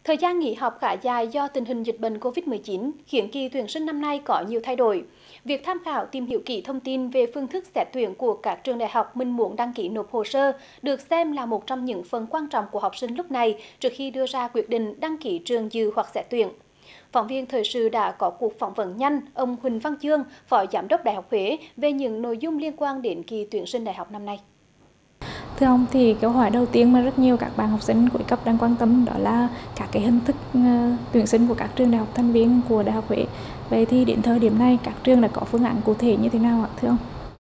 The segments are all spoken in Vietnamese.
Thời gian nghỉ học khá dài do tình hình dịch bệnh COVID-19 khiến kỳ tuyển sinh năm nay có nhiều thay đổi. Việc tham khảo tìm hiểu kỹ thông tin về phương thức xét tuyển của các trường đại học mình muốn đăng ký nộp hồ sơ được xem là một trong những phần quan trọng của học sinh lúc này trước khi đưa ra quyết định đăng ký trường dự hoặc xét tuyển. Phóng viên thời sự đã có cuộc phỏng vấn nhanh ông Huỳnh Văn Dương, Phó Giám đốc Đại học Huế về những nội dung liên quan đến kỳ tuyển sinh đại học năm nay. Thưa ông, thì câu hỏi đầu tiên mà rất nhiều các bạn học sinh cuối cấp đang quan tâm đó là các cái hình thức tuyển sinh của các trường đại học thành viên của Đại học Huế. Vậy thì đến thời điểm này các trường đã có phương án cụ thể như thế nào ạ, thưa ông?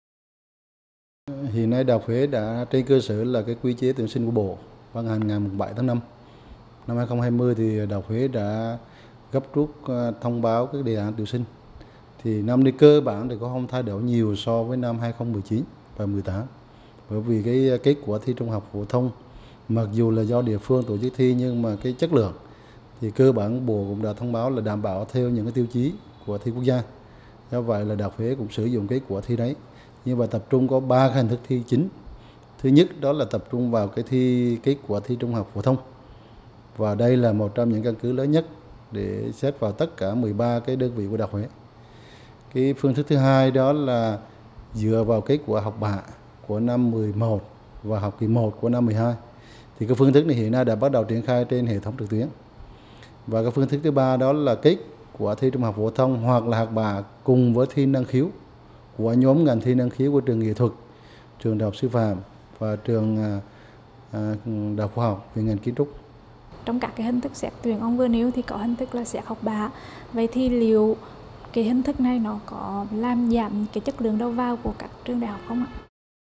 Hiện nay Đại học Huế đã trên cơ sở là cái quy chế tuyển sinh của Bộ ban hành ngày 7 tháng 5 năm 2020 thì Đại học Huế đã gấp rút thông báo các đề án tuyển sinh. Thì năm nay cơ bản thì có không thay đổi nhiều so với năm 2019 và 18. Bởi vì cái kết quả thi trung học phổ thông mặc dù là do địa phương tổ chức thi nhưng mà cái chất lượng thì cơ bản Bộ cũng đã thông báo là đảm bảo theo những cái tiêu chí của thi quốc gia. Do vậy là Đại học Huế cũng sử dụng kết quả thi đấy. Nhưng mà tập trung có 3 hình thức thi chính. Thứ nhất đó là tập trung vào cái kết quả thi trung học phổ thông. Và đây là một trong những căn cứ lớn nhất để xét vào tất cả 13 cái đơn vị của Đại học Huế. Cái phương thức thứ hai đó là dựa vào kết quả học bạ của năm 11 và học kỳ 1 của năm 12. Thì cái phương thức này hiện nay đã bắt đầu triển khai trên hệ thống trực tuyến. Và cái phương thức thứ ba đó là kết quả thi trung học phổ thông hoặc là học bạ cùng với thi năng khiếu của nhóm ngành thi năng khiếu của trường nghệ thuật, trường đại học sư phạm và trường đại học khoa học về ngành kiến trúc. Trong các cái hình thức xét tuyển ông vừa nêu thì có hình thức là xét học bạ. Vậy thì liệu cái hình thức này nó có làm giảm cái chất lượng đầu vào của các trường đại học không ạ?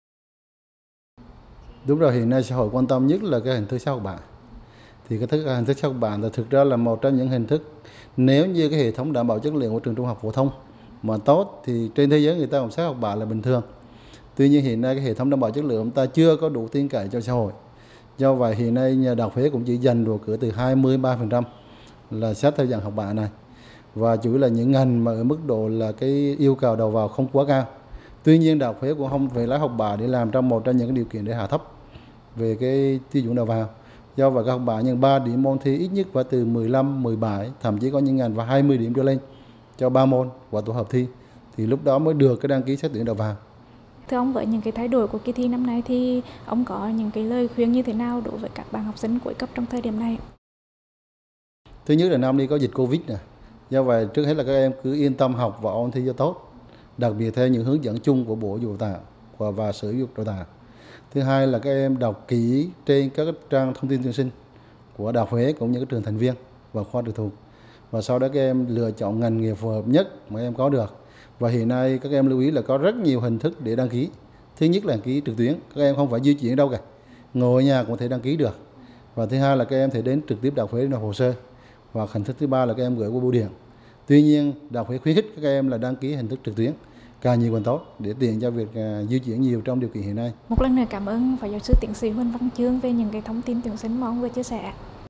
Đúng rồi, hiện nay xã hội quan tâm nhất là cái hình thức xét học bạ. Thì cái hình thức xét học bạ là thực ra là một trong những hình thức nếu như cái hệ thống đảm bảo chất lượng của trường trung học phổ thông mà tốt thì trên thế giới người ta cũng xét học bạ là bình thường. Tuy nhiên hiện nay cái hệ thống đảm bảo chất lượng chúng ta chưa có đủ tin cậy cho xã hội. Do vậy hiện nay nhà Đại học Huế cũng chỉ dành được cỡ từ 23% là xét theo dạng học bạ này. Và chủ yếu là những ngành mà ở mức độ là cái yêu cầu đầu vào không quá cao. Tuy nhiên Đại học Huế cũng không phải lấy học bạ để làm trong một trong những điều kiện để hạ thấp về cái tiêu chuẩn đầu vào. Do vậy các học bạ những 3 điểm môn thi ít nhất phải từ 15, 17, thậm chí có những ngành và 20 điểm trở lên cho 3 môn và tổ hợp thi. Thì lúc đó mới được cái đăng ký xét tuyển đầu vào. Thưa ông, với những cái thay đổi của kỳ thi năm nay thì ông có những cái lời khuyên như thế nào đối với các bạn học sinh cuối cấp trong thời điểm này? Thứ nhất là năm nay có dịch Covid nè. Do vậy trước hết là các em cứ yên tâm học và ôn thi cho tốt. Đặc biệt theo những hướng dẫn chung của Bộ Giáo dục Đào tạo và Sở Giáo dục Đào tạo. Thứ hai là các em đọc kỹ trên các trang thông tin tuyển sinh của Đại học Huế cũng như các trường thành viên và khoa trực thuộc. Và sau đó các em lựa chọn ngành nghề phù hợp nhất mà em có được. Và hiện nay các em lưu ý là có rất nhiều hình thức để đăng ký. Thứ nhất là đăng ký trực tuyến, các em không phải di chuyển đâu cả. Ngồi ở nhà cũng có thể đăng ký được. Và thứ hai là các em thể đến trực tiếp Đại học Huế để nộp hồ sơ. Và hình thức thứ ba là các em gửi qua bưu điện. Tuy nhiên Đại học Huế khuyến khích các em là đăng ký hình thức trực tuyến càng nhiều càng tốt để tiện cho việc di chuyển nhiều trong điều kiện hiện nay. Một lần nữa cảm ơn Phó Giáo sư Tiến sĩ Huỳnh Văn Dương về những cái thông tin tuyển sinh mà ông vừa chia sẻ.